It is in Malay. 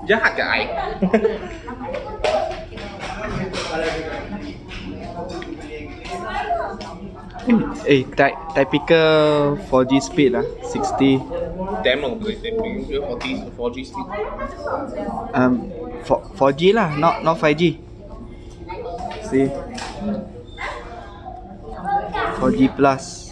Jahat ke ai? Typical 4G speed lah, 60. Demo boleh, 4G speed. 4G lah, not 5G. See, 4G plus.